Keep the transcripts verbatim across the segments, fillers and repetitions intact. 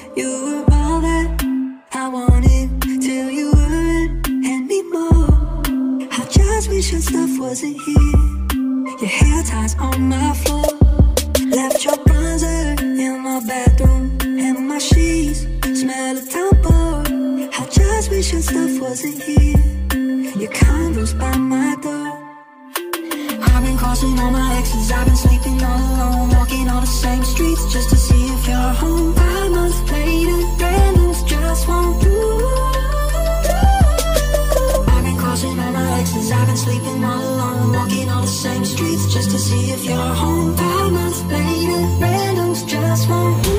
You were all that I wanted till you weren't anymore. I just wish your stuff wasn't here. Your hair ties on my floor. Left your bronzer in my bathroom, and my sheets smell of tampon. I just wish your stuff wasn't here. Your condo's by my door. I've been crossing all my exes, I've been sleeping all alone, walking all the same streets just to see if you're home. Five months later, randoms just won't do. I've been crossing all my exes, I've been sleeping all alone, walking all the same streets just to see if you're home. Five months later, randoms just won't do.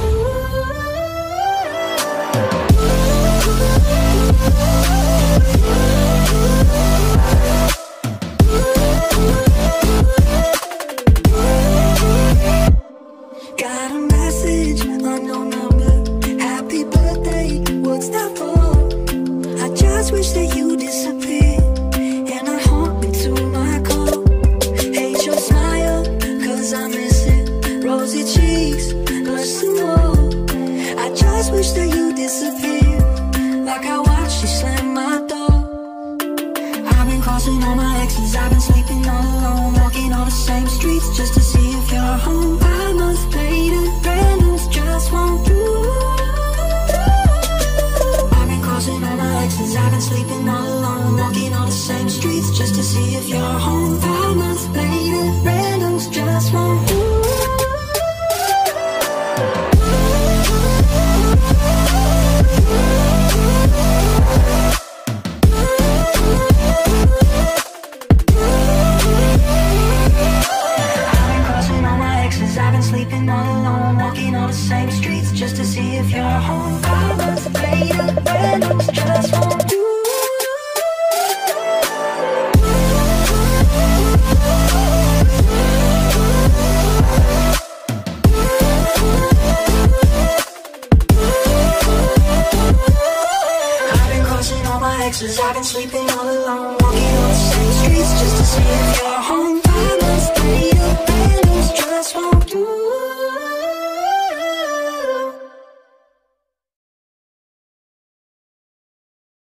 Got a message, unknown number. Happy birthday, what's that for? I just wish that you disappeared, and I haunt me to my core. Hate your smile, cause I miss it. Rosy cheeks, blush some more. I just wish that you disappeared, like I watched you slam my door. I've been crossing all my exes, I've been sleeping all alone, walking all the same streets just to see if you're home. Five months later, randoms just won't do. I've been crossing all my exes, I've been sleeping all alone, walking all the same streets just to see if you're home. Five months later, randoms just won't do. I've been sleeping all alone, walking all the same streets just to see if you're home. Five months later, randoms just won't do. I've been crossing all my exes, I've been sleeping all alone, walking all the same streets just to see if you're home.